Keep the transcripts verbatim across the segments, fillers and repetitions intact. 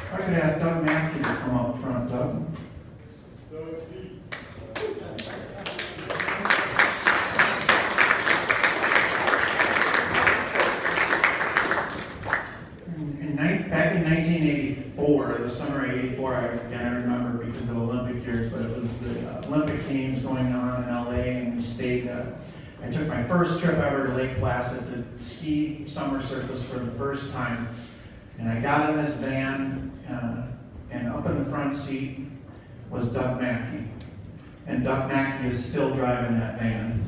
I could ask Doug Mackey to come up front, Doug. In, back in nineteen eighty-four, the summer of eighty-four, I, again, I remember because of Olympic years, but it was the uh, Olympic Games going on in L A, and we stayed. Uh, I took my first trip ever to Lake Placid to ski summer surface for the first time. And I got in this van, uh, and up in the front seat was Doug Mackey. And Doug Mackey is still driving that van.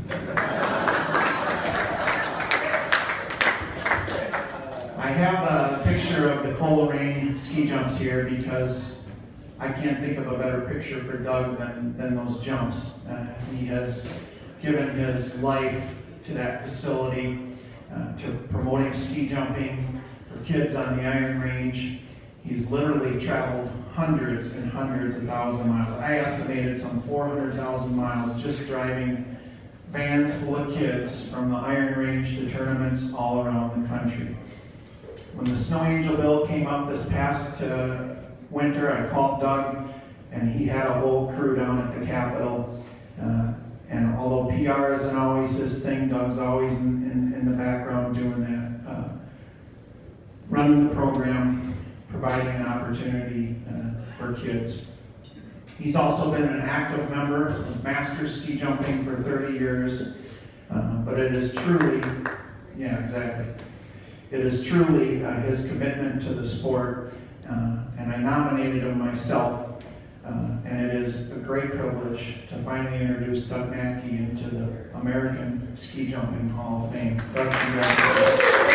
I have a picture of the Coleraine ski jumps here because I can't think of a better picture for Doug than, than those jumps. Uh, he has given his life to that facility, uh, to promoting ski jumping for kids on the Iron Range. He's literally traveled hundreds and hundreds of thousand miles. I estimated some four hundred thousand miles just driving vans full of kids from the Iron Range to tournaments all around the country. When the Snow Angel bill came up this past uh, winter, I called Doug, and he had a whole crew down at the Capitol. Uh, and although P R isn't always his thing, Doug's always in, in, in the background doing that, uh, running the program, providing an opportunity uh, for kids. He's also been an active member of Masters Ski Jumping for thirty years, uh, but it is truly, yeah, exactly. It is truly uh, his commitment to the sport, uh, and I nominated him myself, uh, and it is a great privilege to finally introduce Doug Mackey into the American Ski Jumping Hall of Fame. Doug, congratulations.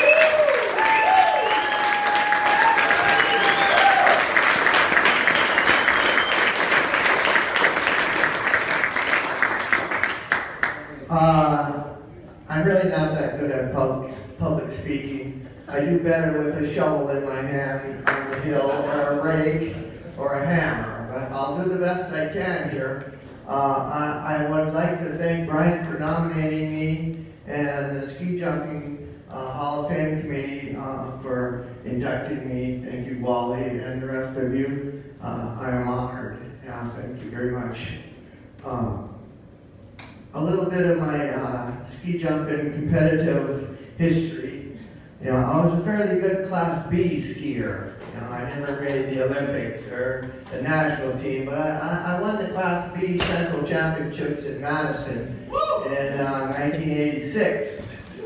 Uh, I'm really not that good at public, public speaking. I do better with a shovel in my hand on the hill, or a rake, or a hammer, but I'll do the best I can here. Uh, I, I would like to thank Brian for nominating me, and the Ski Jumping uh, Hall of Fame Committee uh, for inducting me. Thank you, Wally, and the rest of you. Uh, I am honored. Yeah, thank you very much. Um, A little bit of my uh, ski jumping competitive history. You know, I was a fairly good Class B skier. You know, I never made the Olympics or the national team, but I, I, I won the Class B Central Championships in Madison in uh, nineteen eighty-six.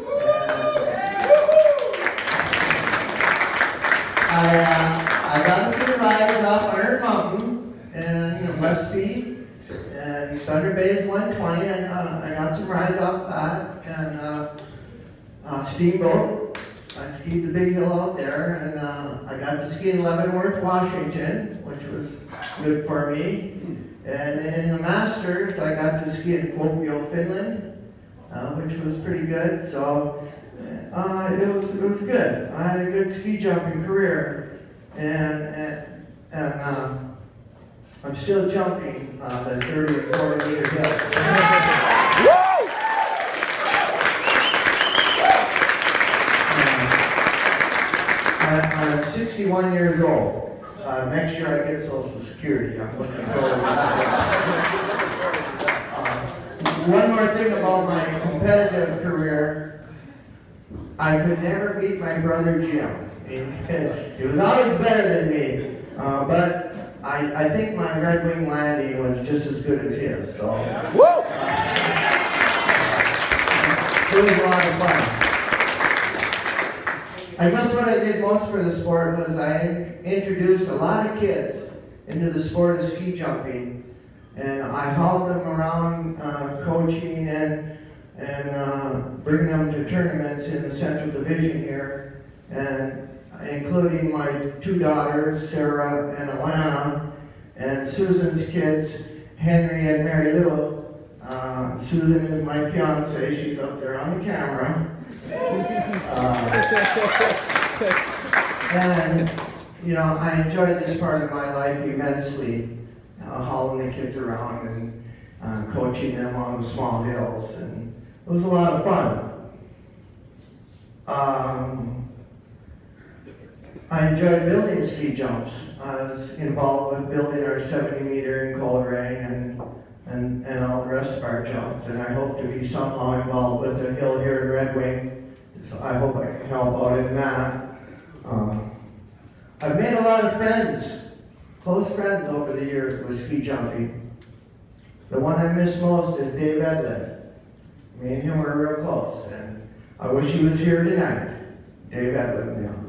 I, uh, I got a few rides off Iron Mountain and Westby. And Thunder Bay is one twenty, and uh, I got some rides off that, and uh, uh, Steamboat. I skied the big hill out there, and uh, I got to ski in Leavenworth, Washington, which was good for me. And then in the Masters, I got to ski in Kuopio, Finland, uh, which was pretty good. So uh, it was it was good. I had a good ski jumping career, and and, and uh, I'm still jumping uh, the thirty or forty meter hill. I'm sixty-one years old. Uh, next year I get Social Security. I'm looking forward to that. Uh, one more thing about my competitive career. I could never beat my brother Jim. He was always better than me. Uh, but I, I think my Red Wing landing was just as good as his. So uh, it was a lot of fun. I guess what I did most for the sport was I introduced a lot of kids into the sport of ski jumping, and I hauled them around uh, coaching and and uh, bring them to tournaments in the Central Division here, and including my two daughters, Sarah and Alana, and Susan's kids, Henry and Mary Lou. Uh, Susan is my fiance. She's up there on the camera. Uh, and, you know, I enjoyed this part of my life immensely, uh, hauling the kids around and uh, coaching them on the small hills, and it was a lot of fun. Um, I enjoyed building ski jumps. I was involved with building our seventy meter in Coleraine and, and, and all the rest of our jumps. And I hope to be somehow involved with the hill here in Red Wing. So I hope I can help out in that. Um, I've made a lot of friends, close friends over the years with ski jumping. The one I miss most is Dave Edlin. Me and him were real close, and I wish he was here tonight. Dave Edlin, yeah.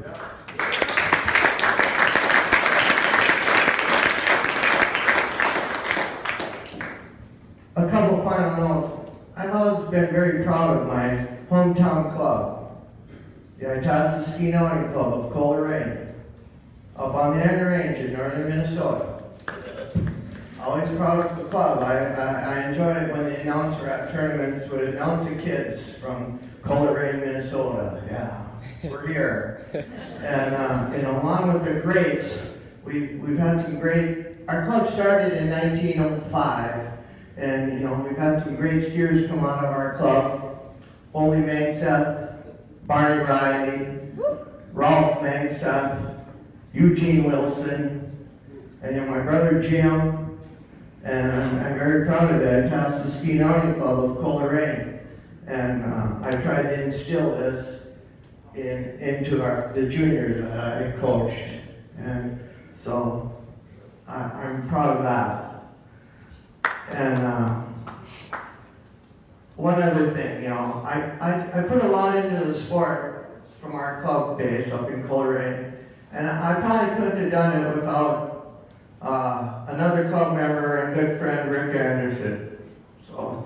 A couple final notes. I've always been very proud of my hometown club, the Itasca Ski Naughty Club of Coleraine, up on the end range in northern Minnesota. Always proud of the club. I, I, I enjoyed it when the announcer at tournaments would announce the kids from Coleraine, Minnesota. Yeah, we're here. And uh, you know, along with the greats, we've, we've had some great, our club started in nineteen oh five. And, you know, we've had some great skiers come out of our club. Ole Mengseth, Barney Riley, Ralph Mengseth, Eugene Wilson, and, you know, my brother Jim. And I'm, I'm very proud of the Itasca Ski Naughty Club of Coleraine. And uh, I tried to instill this in, into our, the juniors that I coached. And so I, I'm proud of that. And uh, one other thing, you know, I, I, I put a lot into the sport from our club base up in Coleraine, and I, I probably couldn't have done it without uh, another club member and good friend, Rick Anderson. So.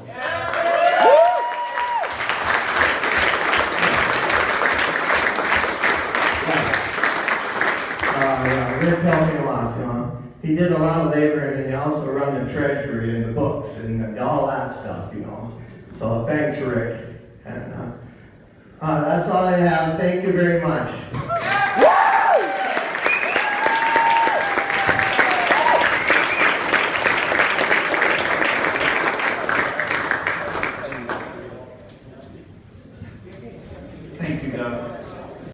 Uh, yeah, Rick helped me a lot, you know. He did a lot of labor, and he also run the treasury and the books and all that stuff, you know. So thanks, Rick. And uh, uh, that's all I have. Thank you very much.